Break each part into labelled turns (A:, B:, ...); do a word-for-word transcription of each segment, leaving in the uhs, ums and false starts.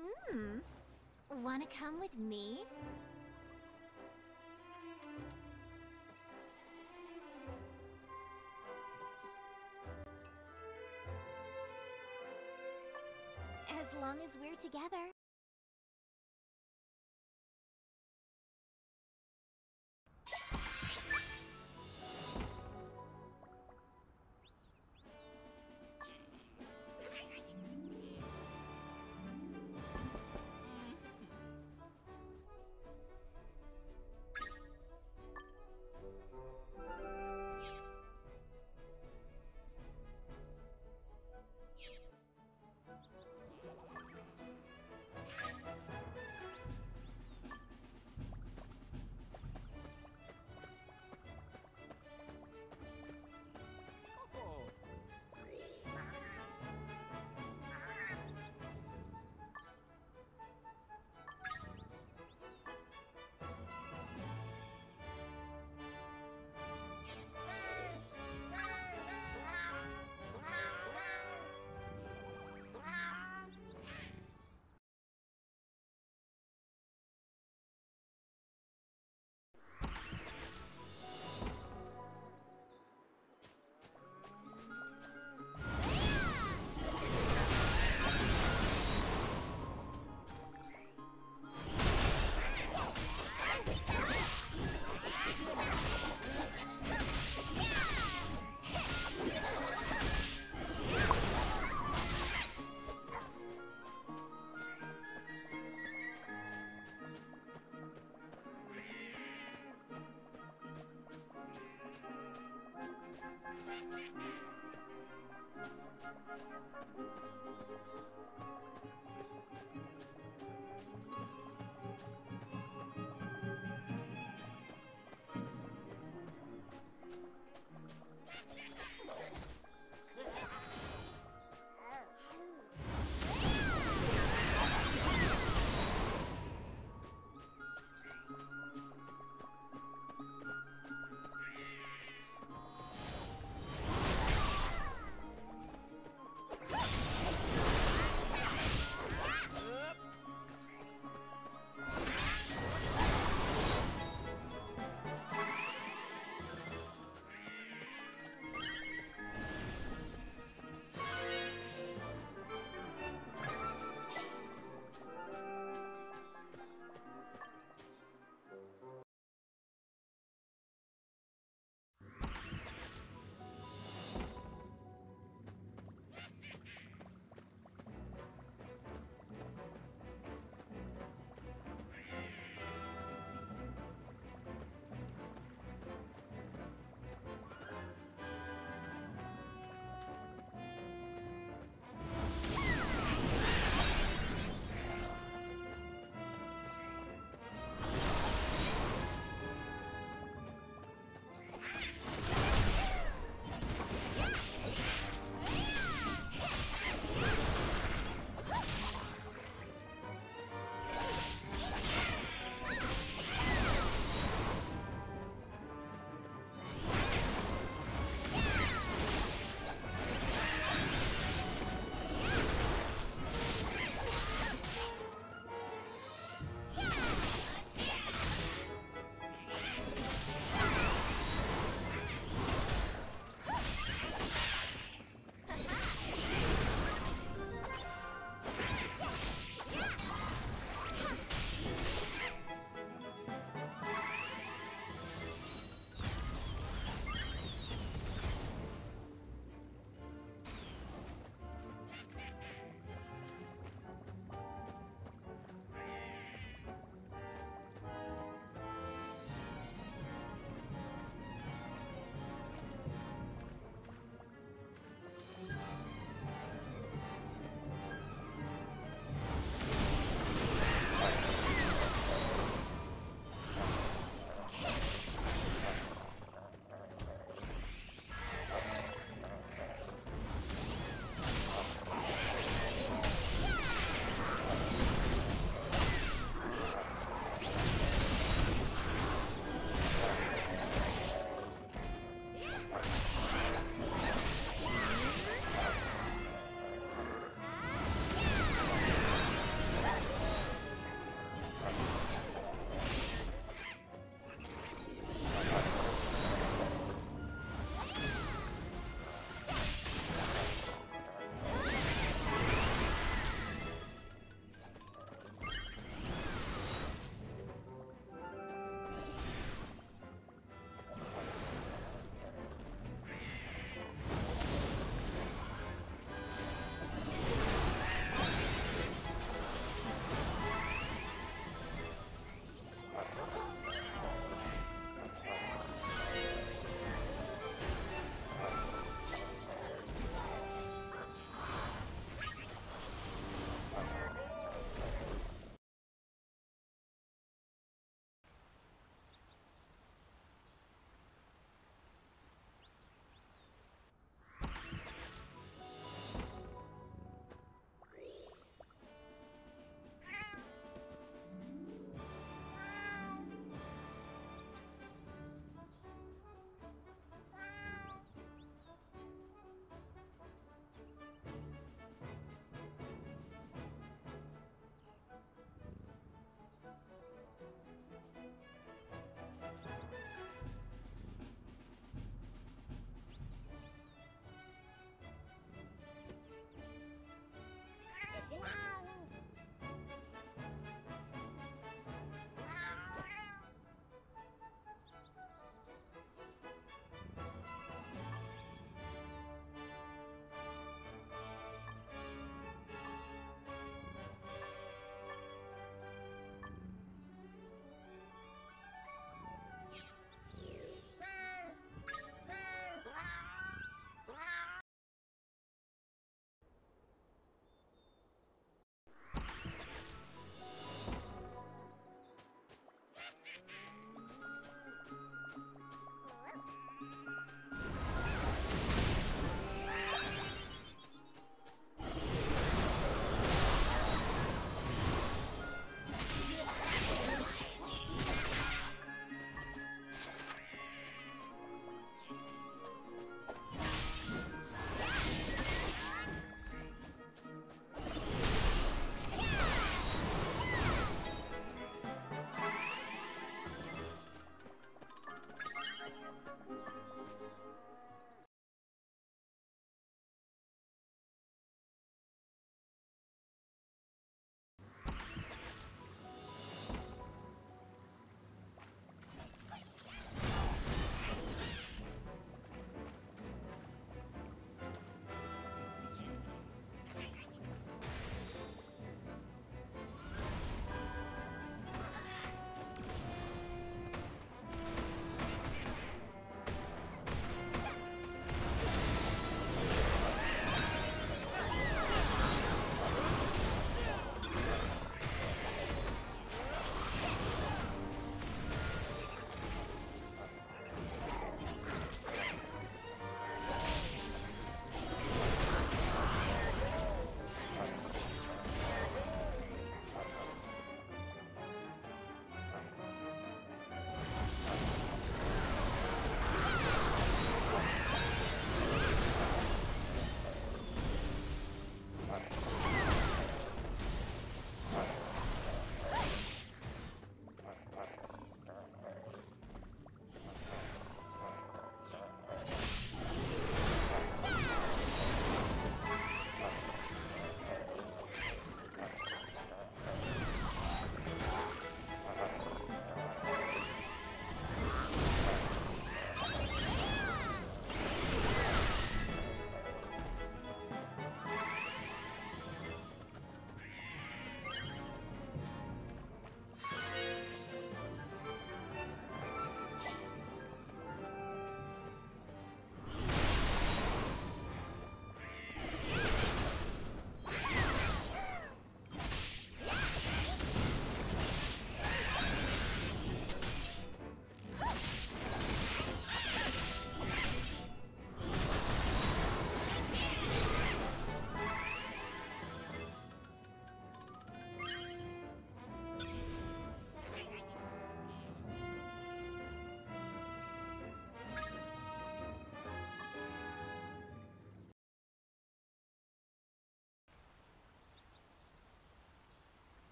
A: Hmm. Wanna come with me? As long as we're together.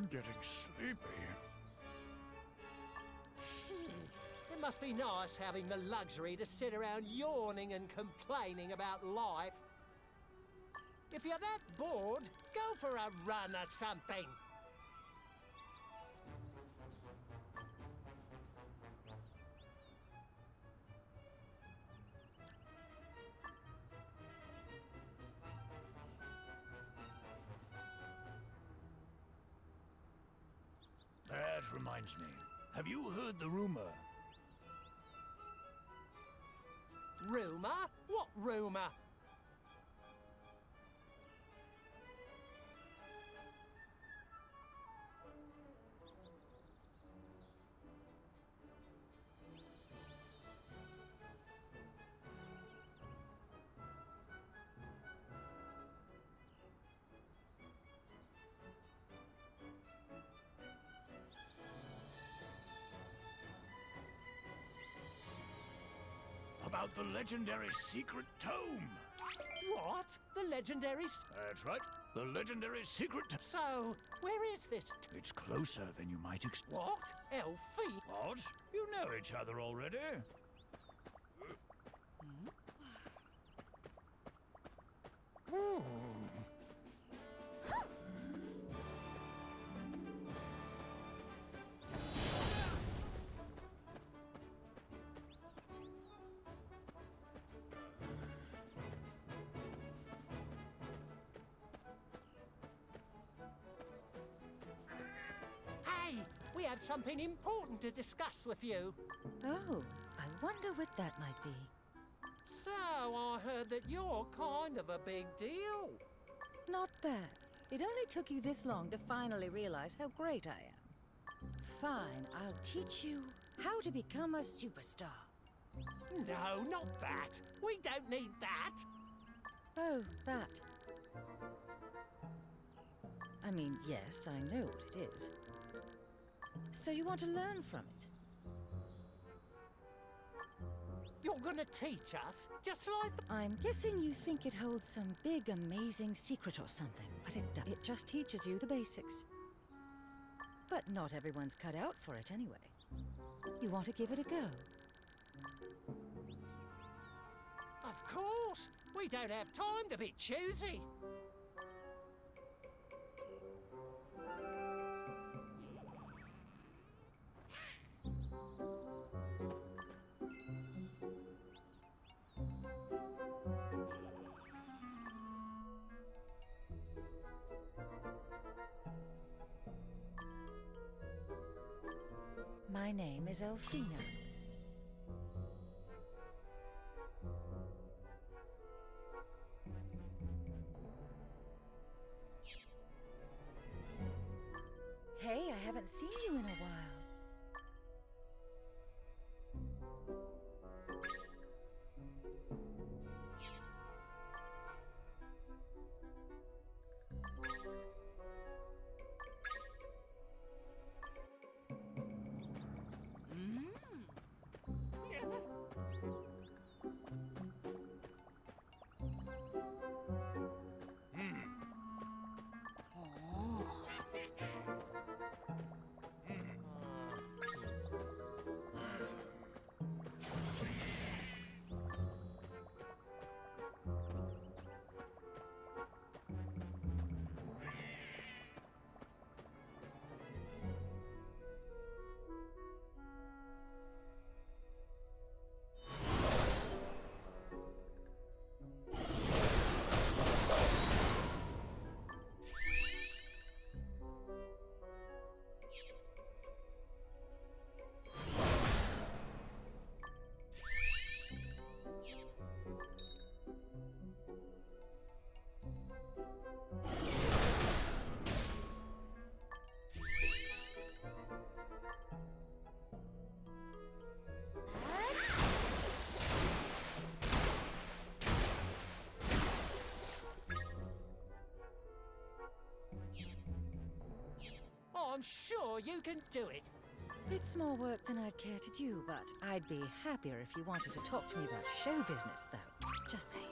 B: getting sleepy.
C: It must be nice having the luxury to sit around yawning and complaining about life. If you're that bored, go for a run or something.
B: That reminds me. Have you heard the rumor?
C: Rumour? What rumour?
B: About the legendary secret tome.
C: What? The legendary... s-
B: That's right. The legendary secret...
C: So, where is this... t-
B: It's closer than you might expect.
C: What? Elfie?
B: What? You know each other already.
C: Hmm. Hey, we have something important to discuss with you.
D: Oh, I wonder what that might be.
C: So, I heard that you're kind of a big deal.
D: Not bad. It only took you this long to finally realize how great I am. Fine, I'll teach you how to become a superstar.
C: No, not that. We don't need that.
D: Oh, that. I mean, yes, I know what it is. So you want to learn from it?
C: You're gonna teach us, just like the...
D: I'm guessing you think it holds some big, amazing secret or something, but it do- it just teaches you the basics. But not everyone's cut out for it anyway. You want to give it a go?
C: Of course! We don't have time to be choosy.
D: My name is Elfina. Hey, I haven't seen you in a while.
C: I'm sure you can do it.
D: It's more work than I'd care to do, but I'd be happier if you wanted to talk to me about show business, though. Just saying.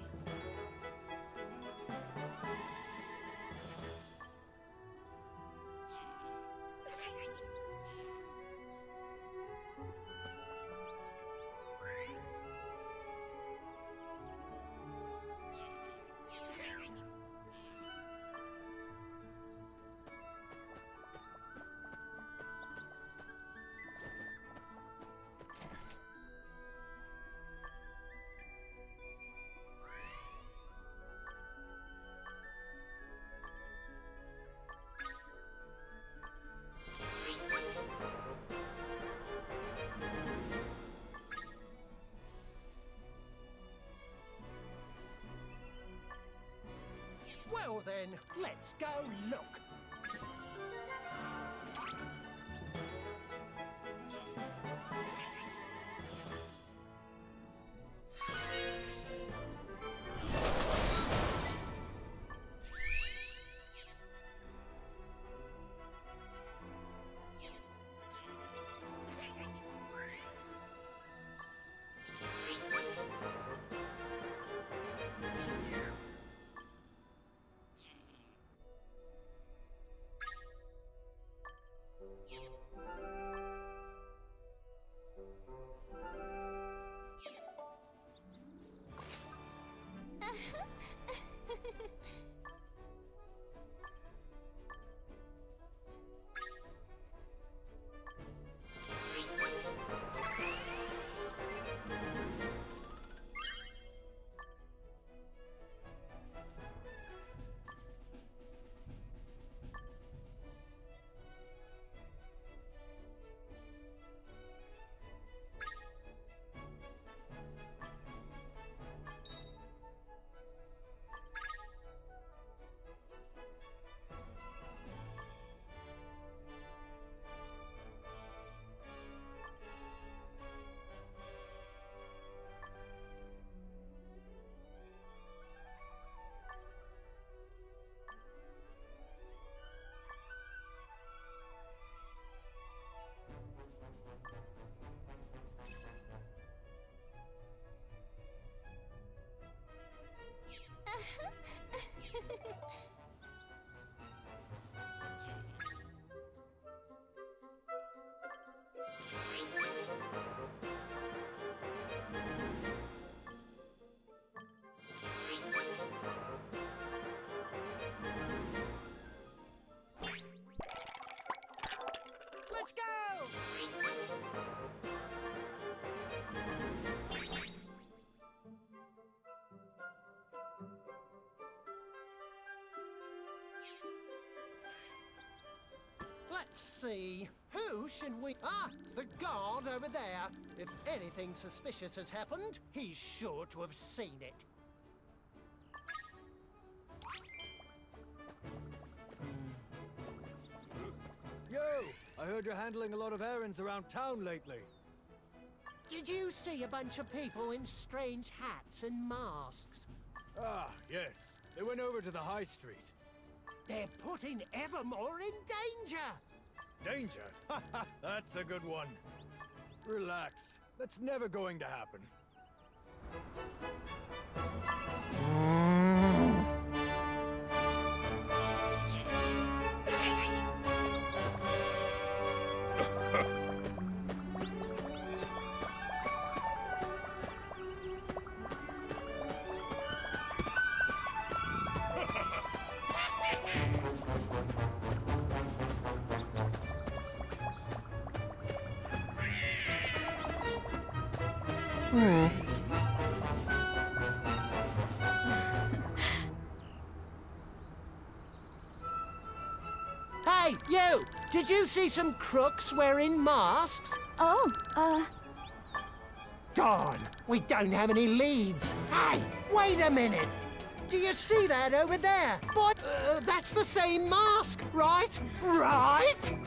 C: Now then, let's go look. Let's go! Let's see. Who should we... Ah, the guard over there. If anything suspicious has happened, he's sure to have seen it.
E: Yo! I heard you're handling a lot of errands around town lately.
C: Did you see a bunch of people in strange hats and masks?
E: Ah, yes. They went over to the high street.
C: They're putting Evermore in danger!
E: Danger? Ha ha! That's a good one. Relax. That's never going to happen.
F: Hmm.
C: Hey, you! Did you see some crooks wearing masks?
F: Oh, uh...
C: Darn, we don't have any leads. Hey, wait a minute. Do you see that over there? Boy, uh, that's the same mask, right? Right?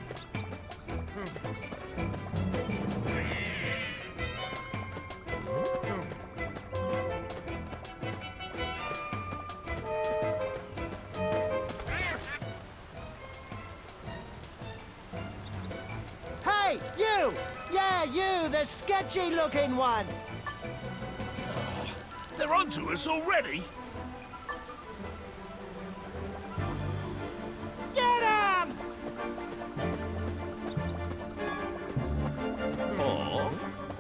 C: Hey, you! Yeah, you, the sketchy-looking one!
B: They're onto us already.
C: Get him!
B: Oh.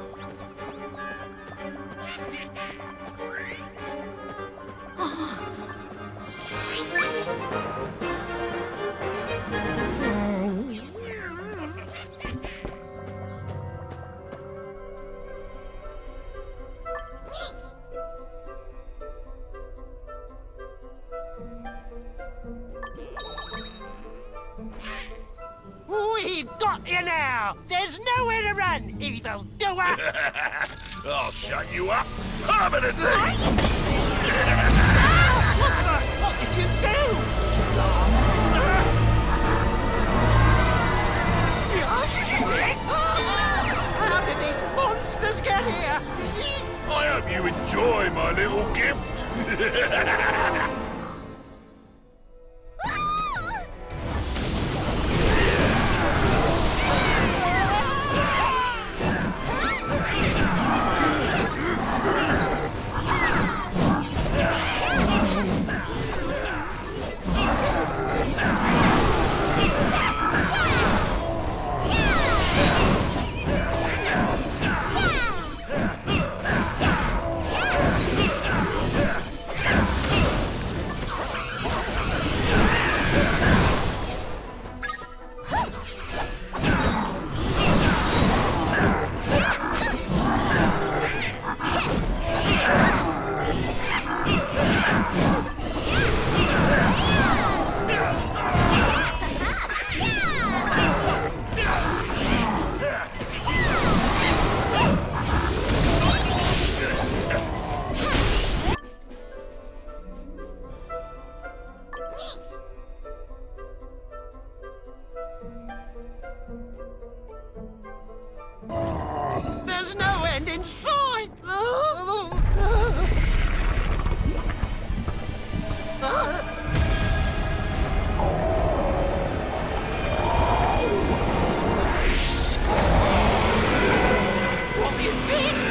C: We've got you now! There's nowhere to run, evil doer!
B: I'll shut you up permanently.
C: What did you do? There's no end in sight! What is this?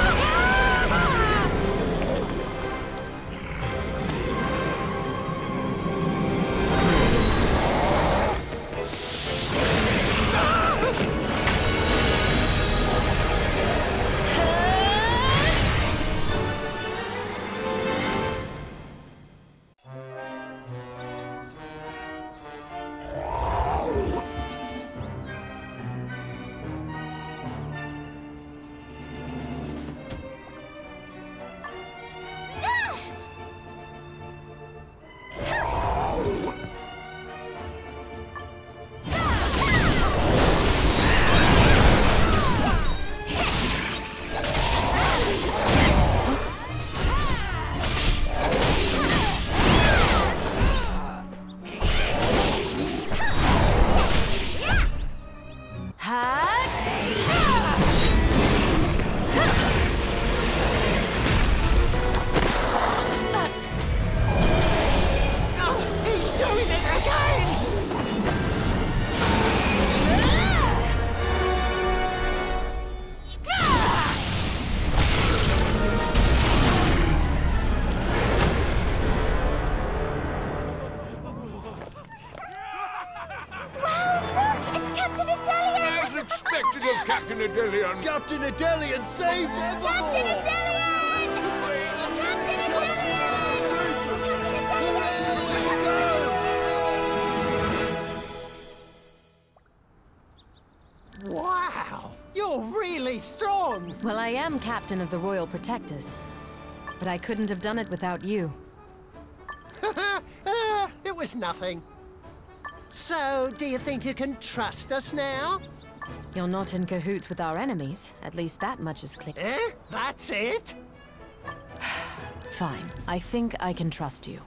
B: Expected of Captain Adelion.
E: Captain Adelion saved Evermore!
A: Captain Adelion! Captain Adelion!
C: Wow! You're really strong!
F: Well, I am captain of the Royal Protectors. But I couldn't have done it without you.
C: uh, it was nothing. So, do you think you can trust us now?
F: You're not in cahoots with our enemies. At least that much is clear.
C: Eh? That's it?
F: Fine. I think I can trust you.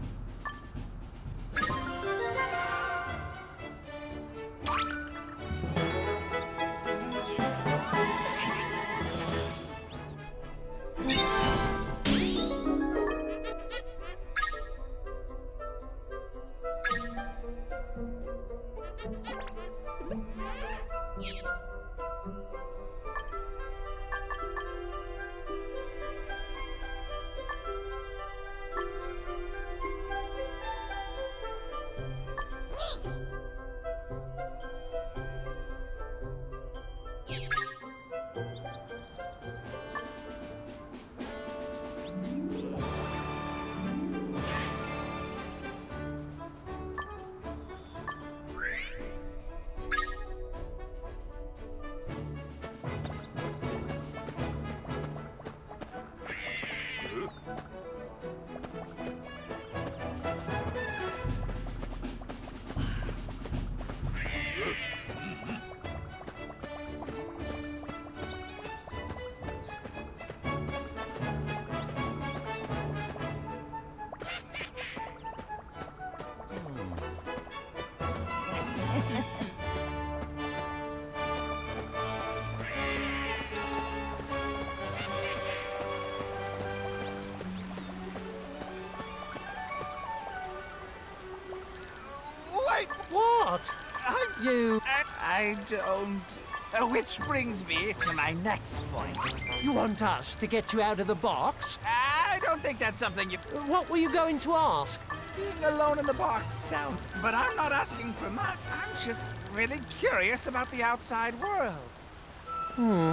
C: What?
G: I,
C: You...
G: I, I don't... Uh, which brings me to my next point.
C: You want us to get you out of the box?
G: I don't think that's something you...
C: What were you going to ask?
G: Being alone in the box sound... But I'm not asking for much. I'm just really curious about the outside world.
C: Hmm.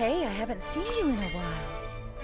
D: Hey, I haven't seen you in a while.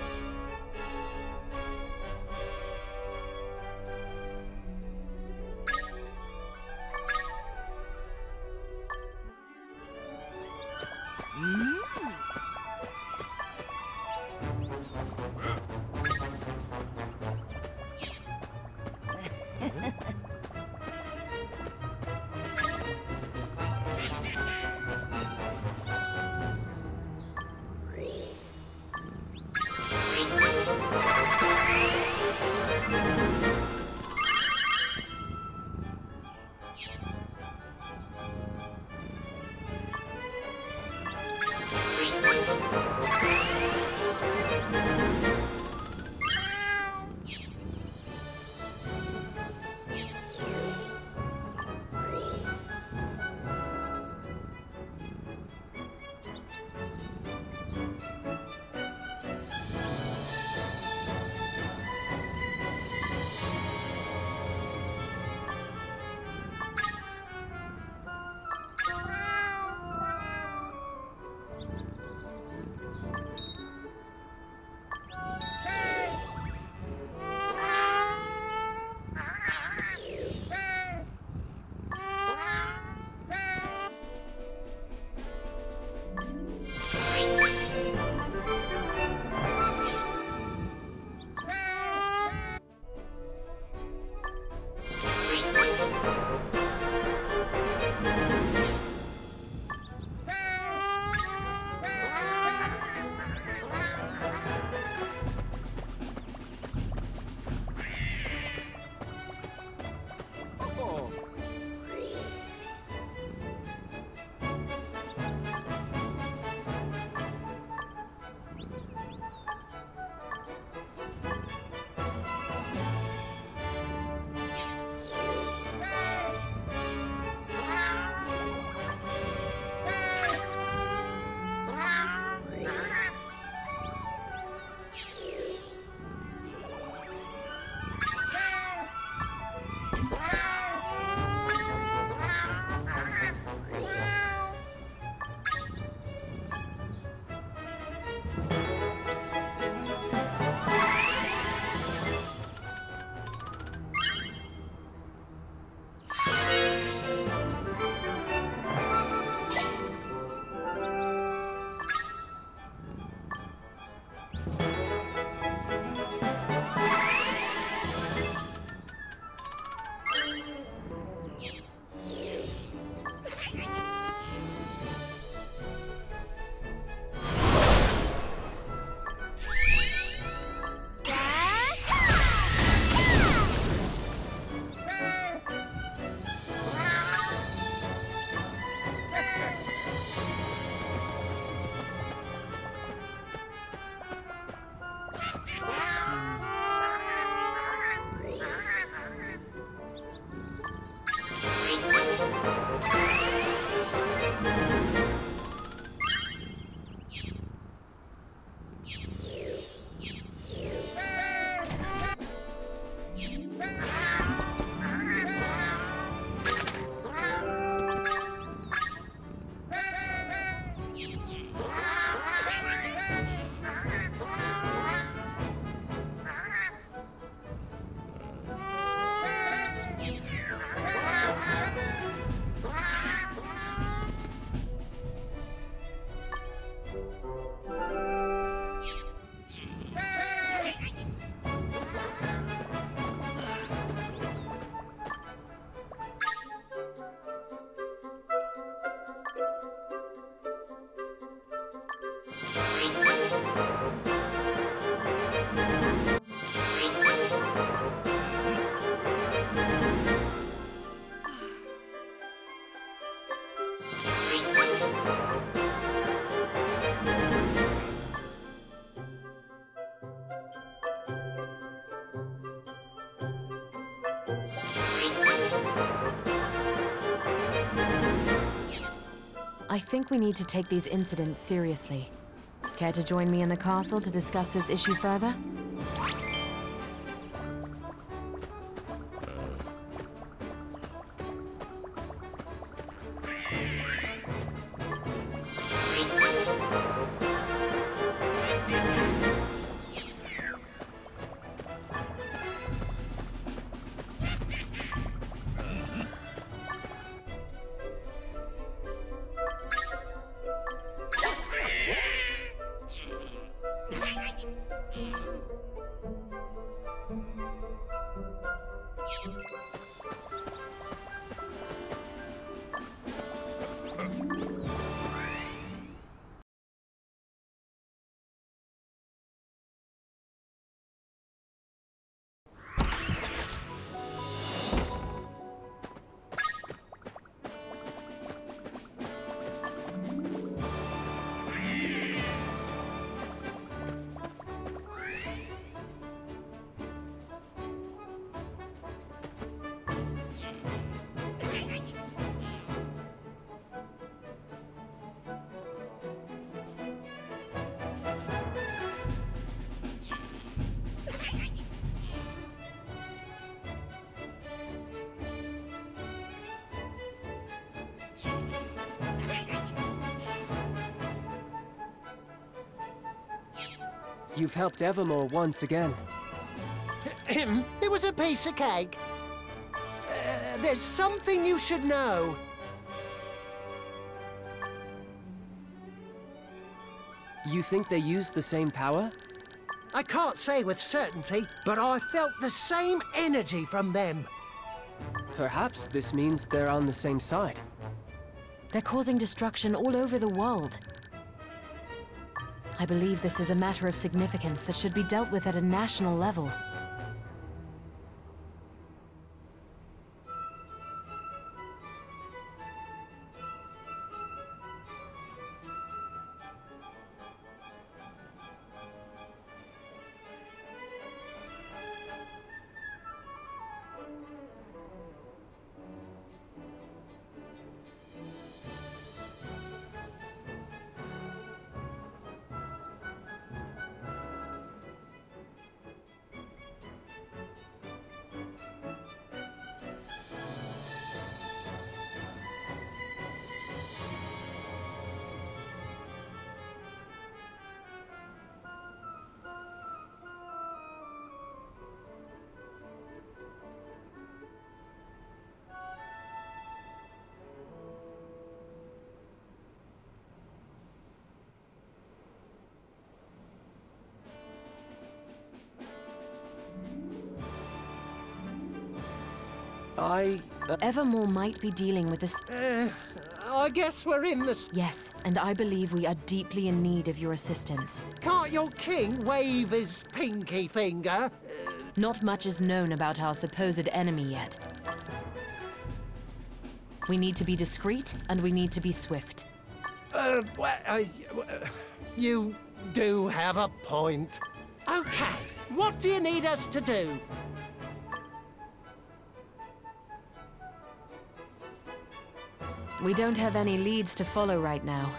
F: I think we need to take these incidents seriously. Care to join me in the castle to discuss this issue further?
H: You've helped Evermore once again.
C: It was a piece of cake. Uh, there's something you should know.
H: You think they used the same power?
C: I can't say with certainty, but I felt the same energy from them.
H: Perhaps this means they're on the same side.
F: They're causing destruction all over the world. I believe this is a matter of significance that should be dealt with at a national level.
H: I... Uh,
F: Evermore might be dealing with this.
C: Uh, I guess we're in this.
F: Yes, and I believe we are deeply in need of your assistance.
C: Can't your king wave his pinky finger?
F: Not much is known about our supposed enemy yet. We need to be discreet, and we need to be swift.
C: Uh, well, uh, you do have a point. Okay, what do you need us to do?
F: We don't have any leads to follow right now.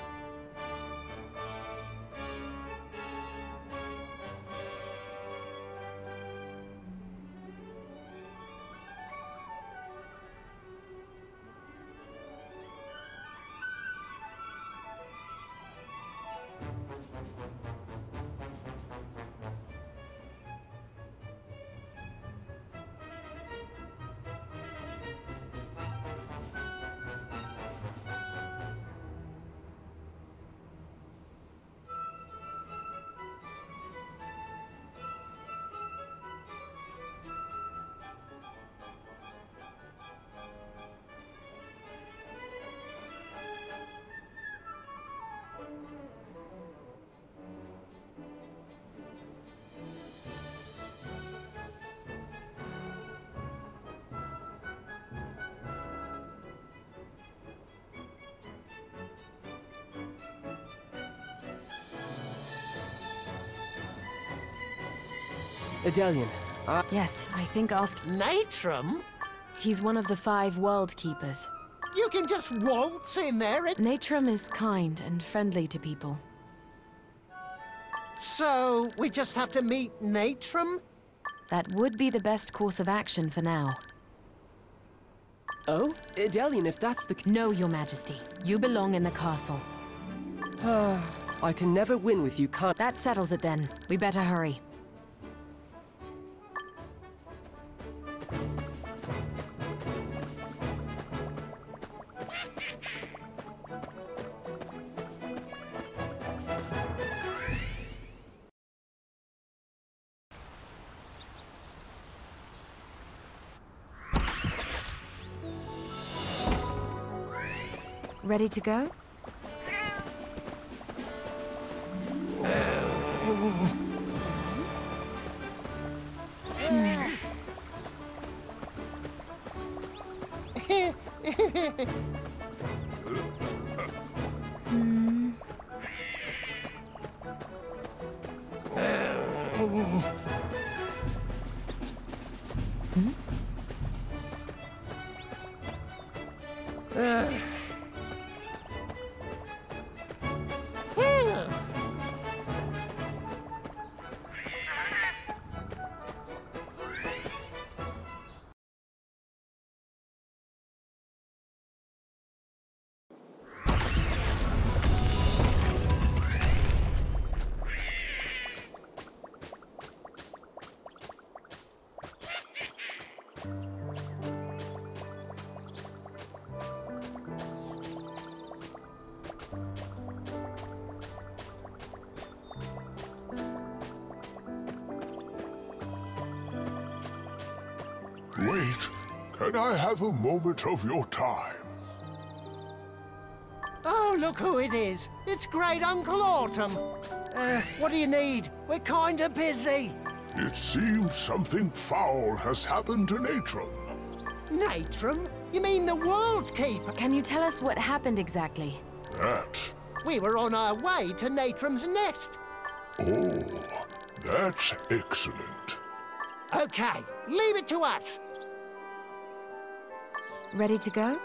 H: Edelian, I...
F: Yes, I think ask...
C: Natrum?
F: He's one of the five World Keepers.
C: You can just waltz in there and...
F: Natrum is kind and friendly to people.
C: So, we just have to meet Natrum?
F: That would be the best course of action for now.
H: Oh? Edelian, if that's the...
F: No, Your Majesty. You belong in the castle.
H: I can never win with you, can't...
F: That settles it then. We better hurry. Ready to go?
I: Can I have a moment of your time?
C: Oh, look who it is. It's Great Uncle Autumn. Uh, what do you need? We're kinda busy.
I: It seems something foul has happened to Natrum.
C: Natrum? You mean the World Keeper?
F: Can you tell us what happened exactly?
I: That.
C: We were on our way to Natrum's nest.
I: Oh, that's excellent.
C: Okay, leave it to us.
F: Ready to go?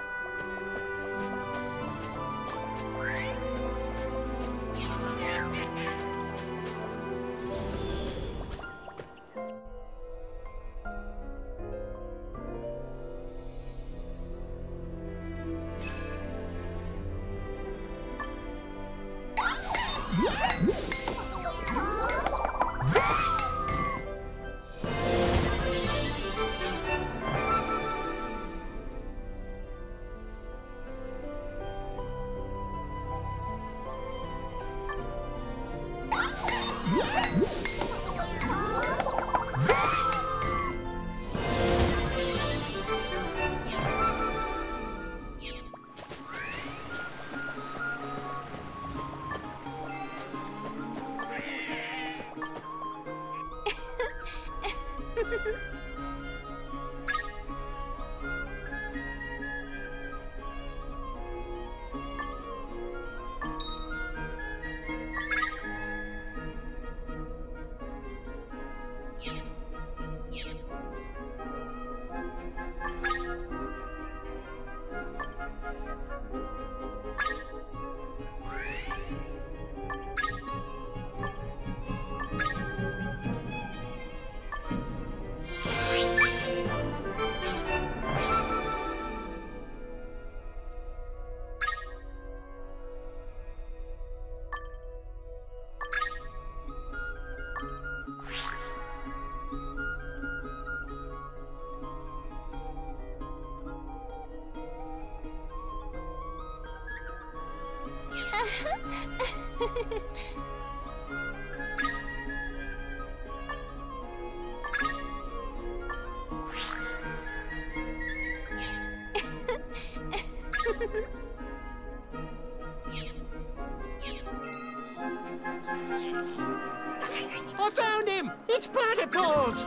C: I found him! It's Platypus!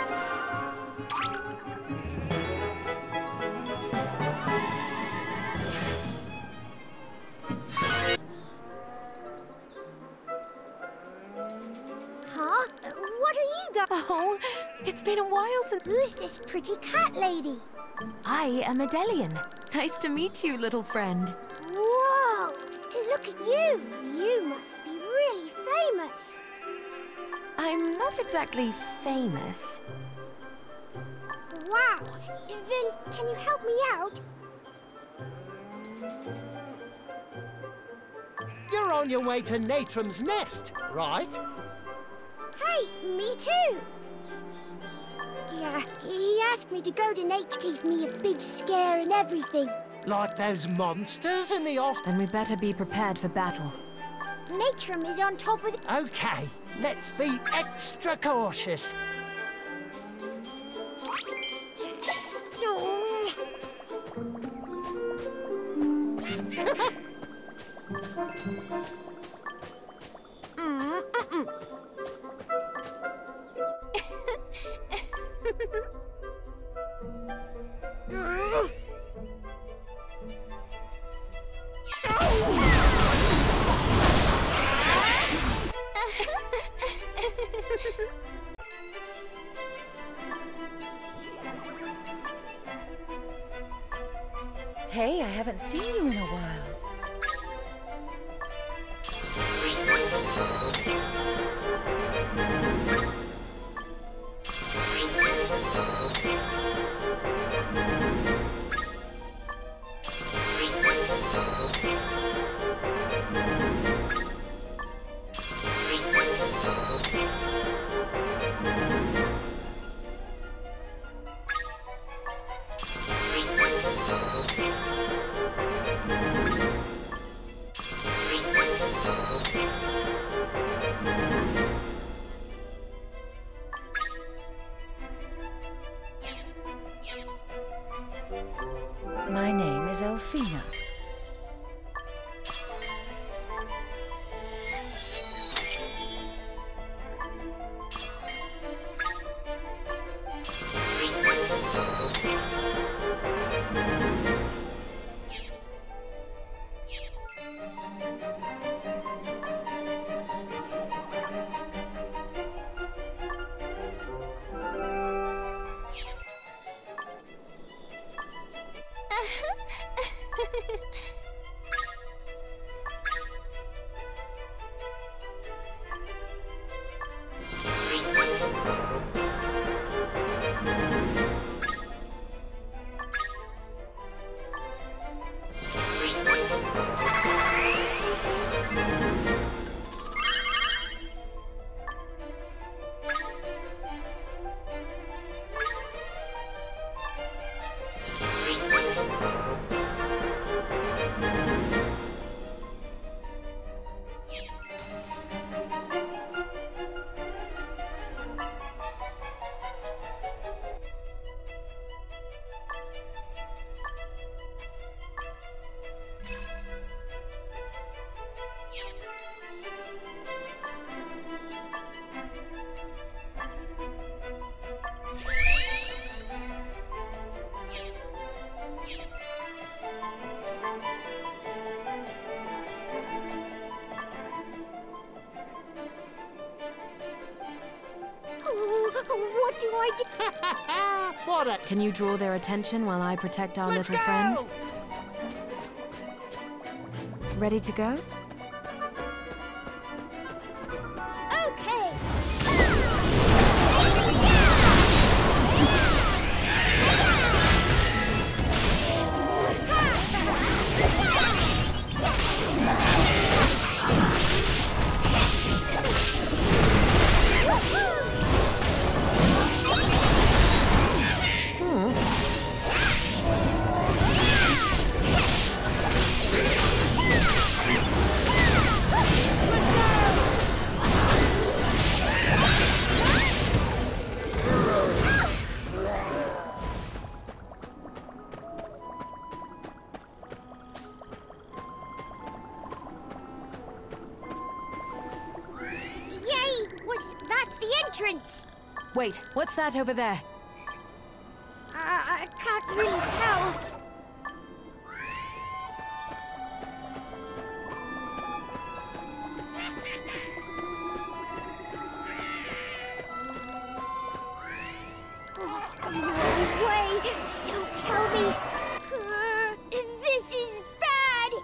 A: Huh? What are you go-
F: Oh, it's been a while since...
A: Who's this pretty cat lady?
F: I am Adelian. Nice to meet you, little friend.
A: Whoa! Look at you! You must be really famous.
F: I'm not exactly famous.
A: Wow! Then can you help me out?
C: You're on your way to Natrum's nest, right?
A: Hey, me too! Yeah, he asked me to go to Nature, gave me a big scare and everything.
C: Like those monsters in the off...
F: Then we better be prepared for battle.
A: Natrum is on top of the...
C: Okay, let's be extra cautious.
D: Hey, I haven't seen you in a while.
C: What a...
F: Can you draw their attention while I protect our
C: Let's
F: little
C: go!
F: friend? Ready to go?
A: Okay. Yay! Was that's the entrance?
F: Wait, what's that over there?
A: I, I can't really tell. Oh, no way! Don't tell me! Uh, this is bad!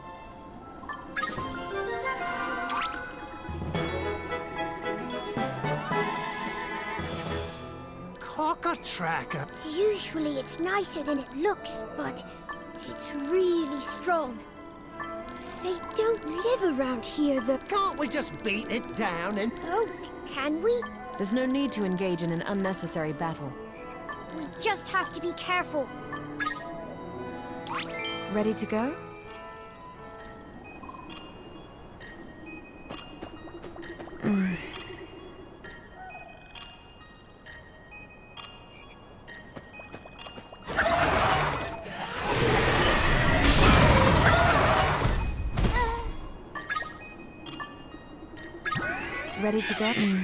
C: Cocker-tracker.
A: Usually it's nicer than it looks, but it's really strong. They don't live around here, the...
C: Can't we just beat it down and...
A: Oh, can we?
F: There's no need to engage in an unnecessary battle.
A: We just have to be careful.
F: Ready to go? Mm. Ready to go? Mm.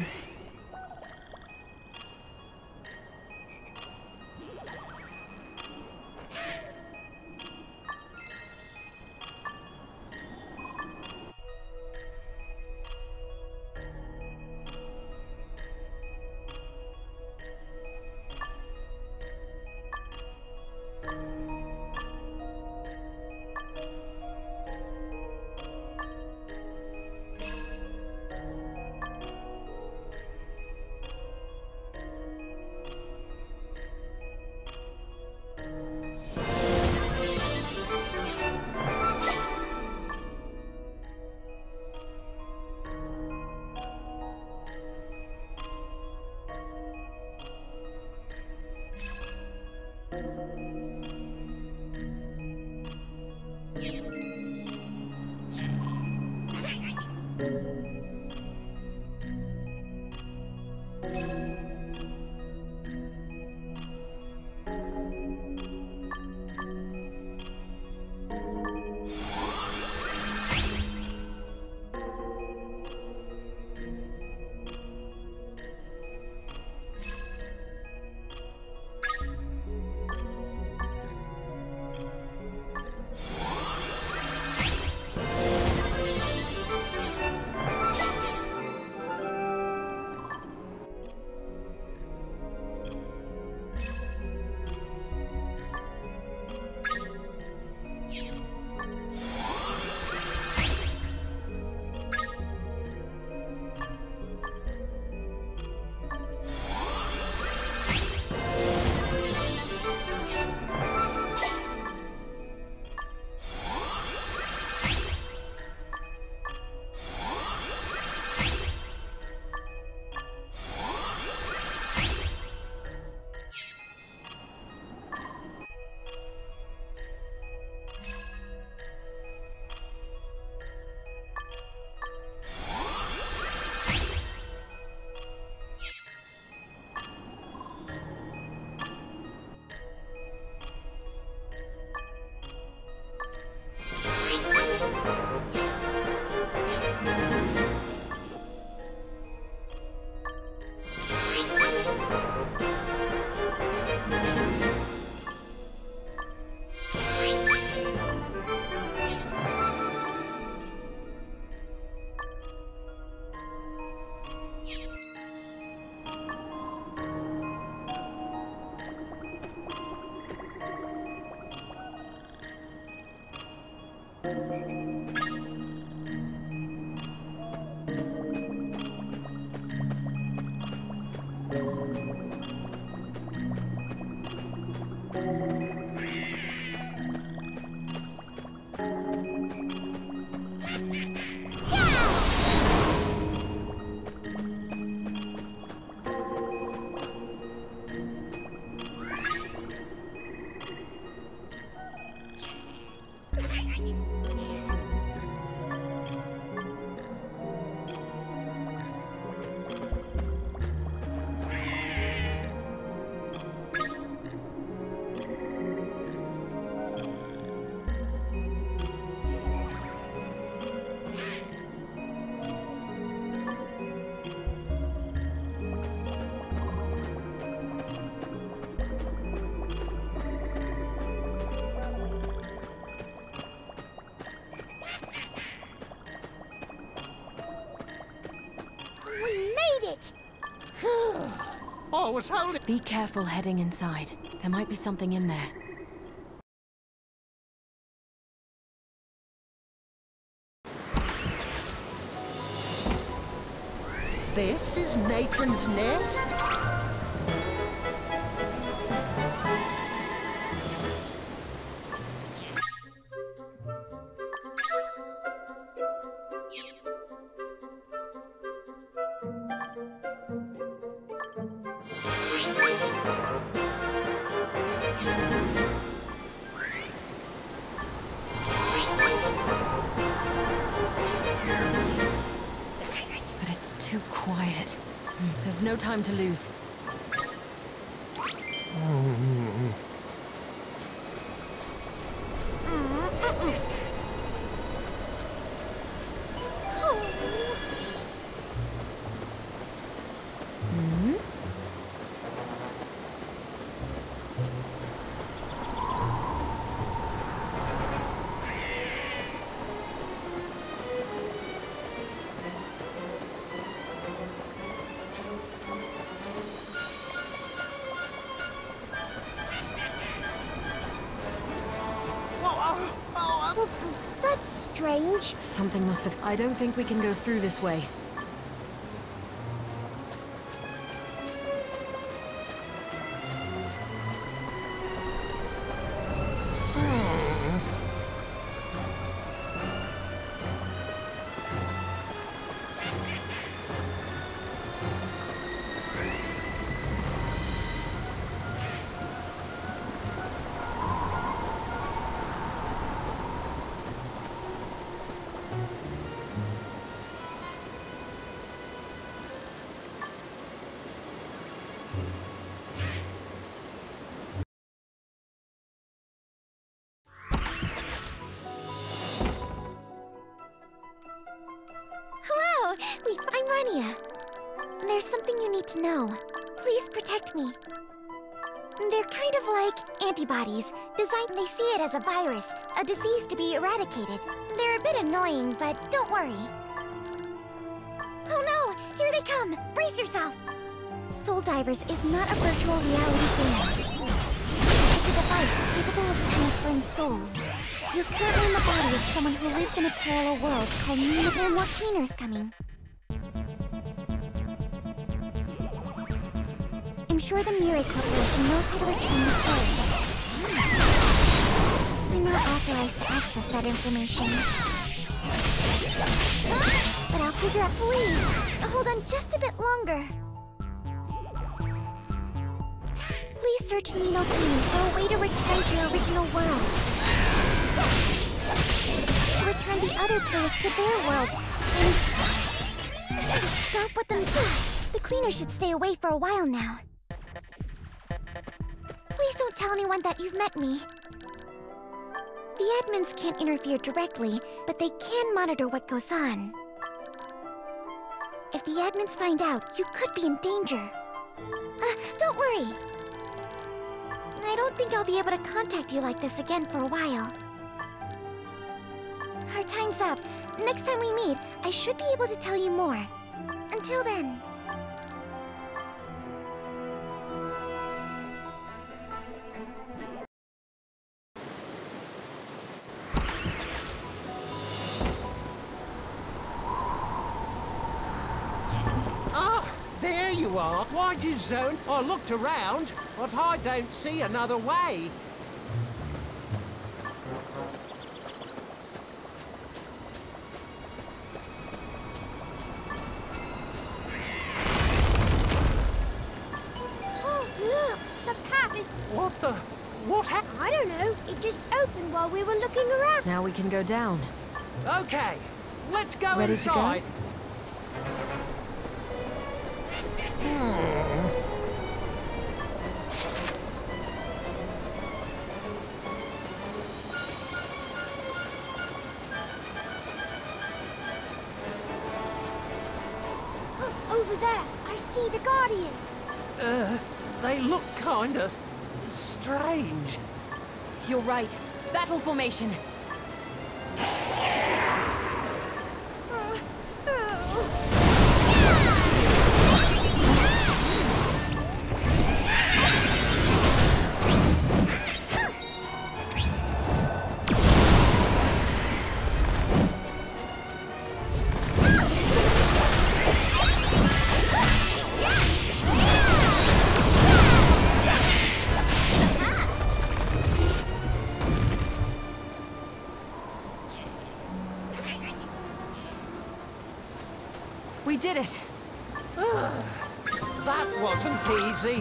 C: I was holding...
F: Be careful heading inside. There might be something in there.
C: This is Natron's nest?
F: Too quiet. There's no time to lose.
A: That's strange.
F: Something must have... I don't think we can go through this way.
A: Hello! We, I'm Rania. There's something you need to know. Please protect me. They're kind of like antibodies. Designed, they see it as a virus, a disease to be eradicated. They're a bit annoying, but don't worry. Oh no! Here they come! Brace yourself! Soul Divers is not a virtual reality game. It's a device capable of transferring souls. You're currently in the body of someone who lives in a parallel world called Nina. There are more cleaners coming. I'm sure the Mirai Corporation knows how to return the souls. I'm not authorized to access that information. But I'll figure out, please, hold on just a bit longer. Please search Nino Kuni for a way to return to your original world. To return the other players to their world, and to stop what them do. The cleaners should stay away for a while now. Please don't tell anyone that you've met me. The admins can't interfere directly, but they can monitor what goes on. If the admins find out, you could be in danger. Uh, don't worry. I don't think I'll be able to contact you like this again for a while. Our time's up. Next time we meet, I should be able to tell you more. Until then...
C: you are. Why'd you zone? I looked around, but I don't see another way.
A: Oh, look! The path is...
C: What the... what happened?
A: I don't know. It just opened while we were looking around.
F: Now we can go down.
C: Okay, let's go
F: Ready to go?
C: inside.
A: Over there, I see the Guardian.
C: Uh, they look kinda... strange.
F: You're right. Battle formation. We did it!
C: That wasn't easy.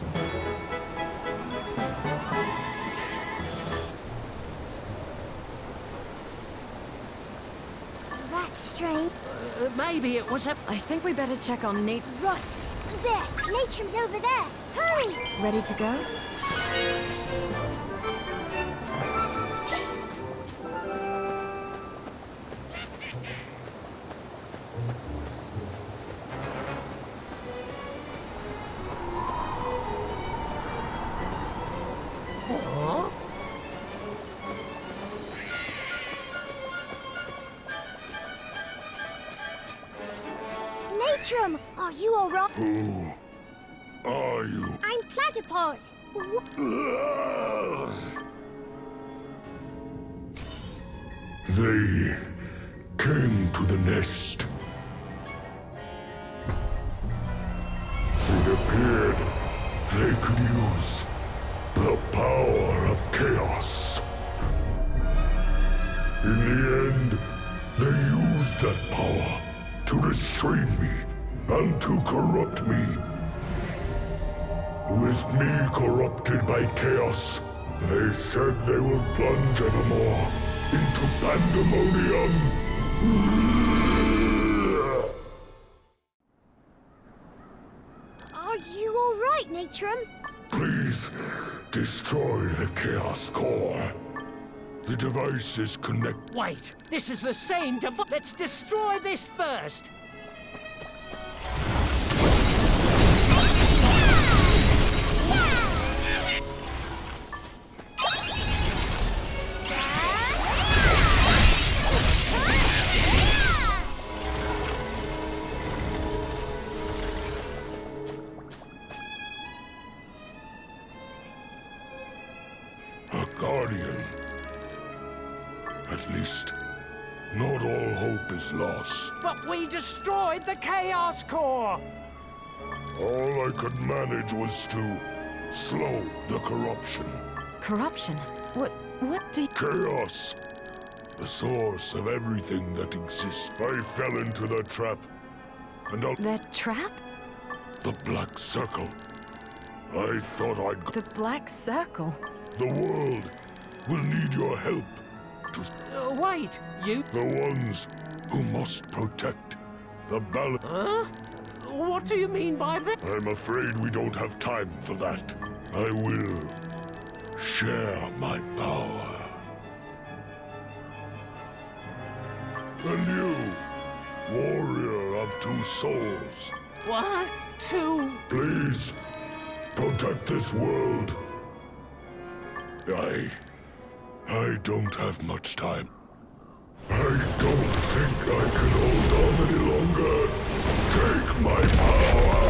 A: That's strange.
C: Uh, maybe it was a...
F: I think we better check on Nate.
A: Right. There. Natrum's over there. Hurry!
F: Ready to go?
C: Huh?
A: Natrum! Are you alright?
I: Who are you?
A: I'm Platypus. Wh-
I: They came to the nest. It appeared they could use the power of chaos. In the end, they used that power to restrain me and to corrupt me. With me corrupted by chaos, they said they will plunge evermore into pandemonium.
A: Are you alright, Natrum?
I: Please, destroy the Chaos Core. The device is connected.
C: Wait, this is the same device. Let's destroy this first.
I: A Guardian. At least, not all hope is lost.
C: But we destroyed the Chaos Core!
I: All I could manage was to slow the corruption.
F: Corruption? What... what do you...
I: Chaos. The source of everything that exists. I fell into the trap. And I'll...
F: That trap?
I: The Black Circle. I thought I'd...
F: The Black Circle?
I: The world will need your help to...
C: Uh, wait, you...
I: The ones who must protect the balance.
C: Huh? What do you mean by that?
I: I'm afraid we don't have time for that. I will share my power. And you, warrior of two souls.
C: What? Two...
I: Please, protect this world. I... I don't have much time. I don't think I can hold on any longer. Take my power!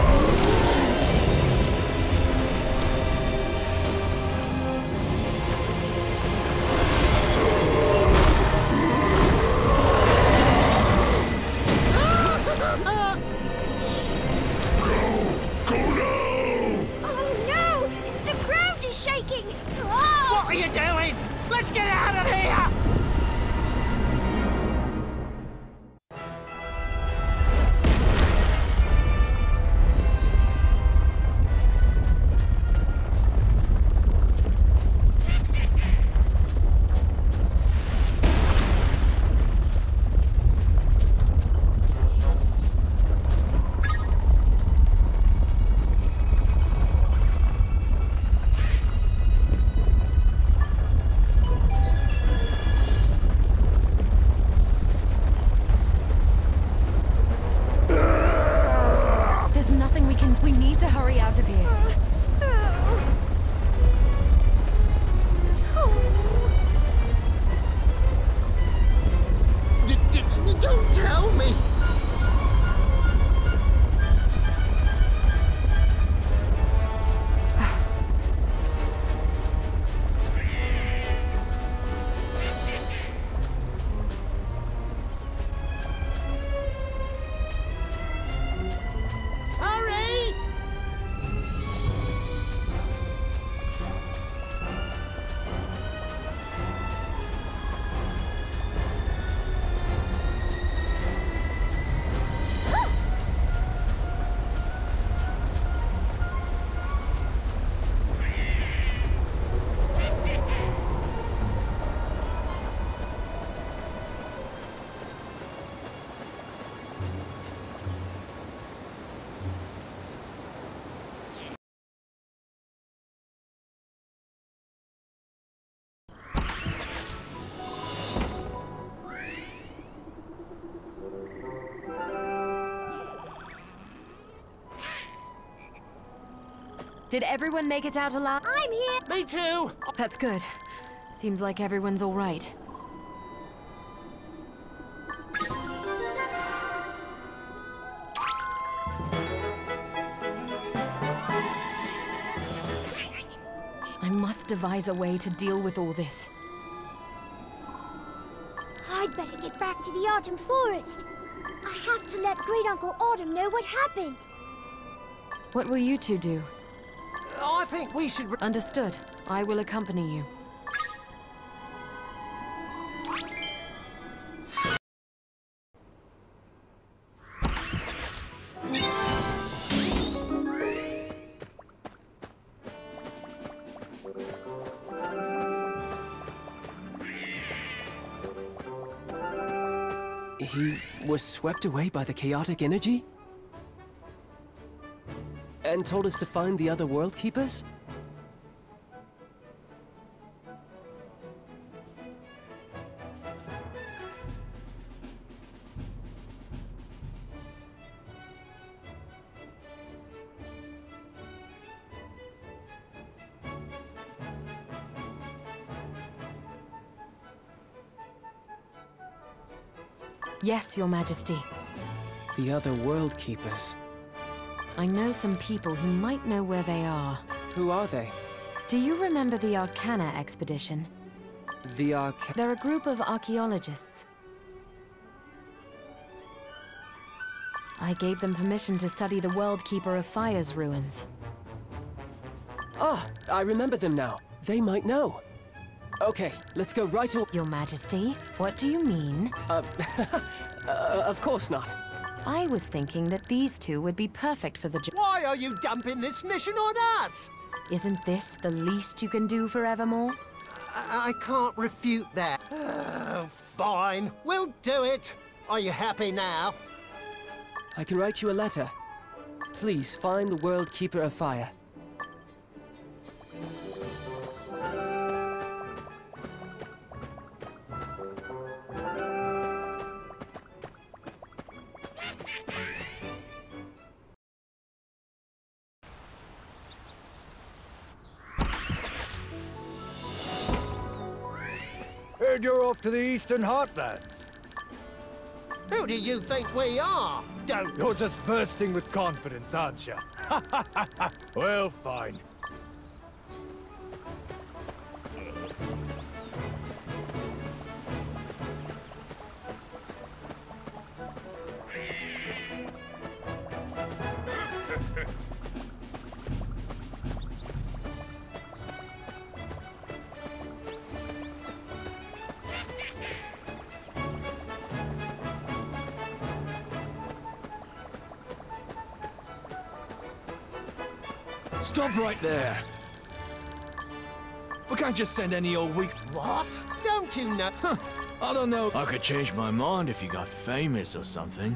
I: Go!
F: Did everyone make it out alive?
A: I'm here!
C: Me too!
F: That's good. Seems like everyone's all right. I must devise a way to deal with all this.
A: I'd better get back to the Autumn Forest. I have to let Great Uncle Autumn know what happened.
F: What will you two do?
C: I think we should...
F: Understood. I will accompany you.
H: He was swept away by the chaotic energy? And told us to find the other World Keepers?
F: Yes, Your Majesty.
H: The other World Keepers.
F: I know some people who might know where they are.
H: Who are they?
F: Do you remember the Arcana expedition?
H: The Arc...
F: They're a group of archaeologists. I gave them permission to study the World Keeper of Fire's ruins.
H: Ah, I remember them now. They might know. Okay, let's go right away.
F: Your Majesty, what do you mean?
H: Uh, uh, of course not.
F: I was thinking that these two would be perfect for the job.
C: Why are you dumping this mission on us?
F: Isn't this the least you can do for Evermore?
C: I, I can't refute that. Uh, fine, we'll do it. Are you happy now?
H: I can write you a letter. Please find the World Keeper of Fire.
E: Heard you're off to the Eastern Heartlands.
C: Who do you think we are? Don't...
E: You're just bursting with confidence, aren't you? Well, fine.
B: Stop right there. We can't just send any old weak...
C: What? Don't you know?
B: Huh, I don't know. I could change my mind if you got famous or something.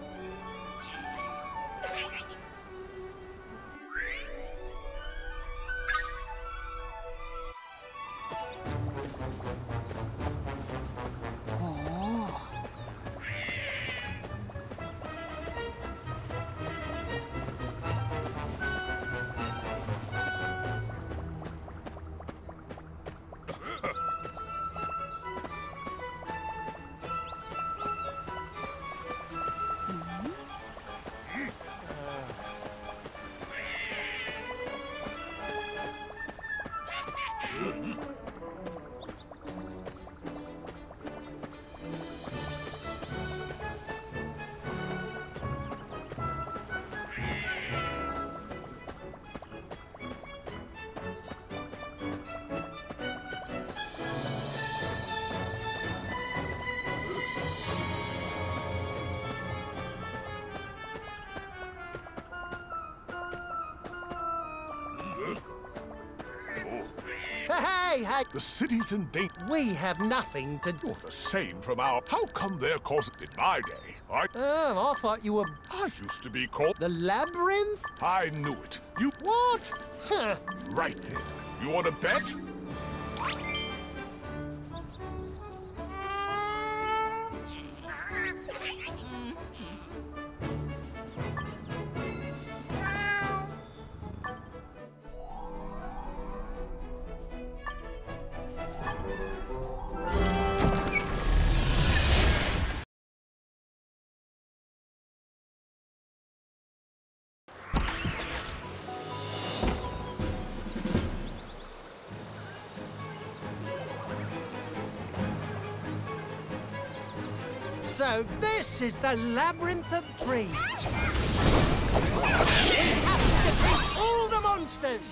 C: Hey, hey!
I: The city's in danger.
C: We have nothing to do.
I: You're the same from our... How come they're called... In my day, I...
C: Oh, I thought you were...
I: I used to be called...
C: The Labyrinth?
I: I knew it. You...
C: What? Huh.
I: Right there. You want to bet?
C: So this is the labyrinth of dreams. We have to defeat all the monsters.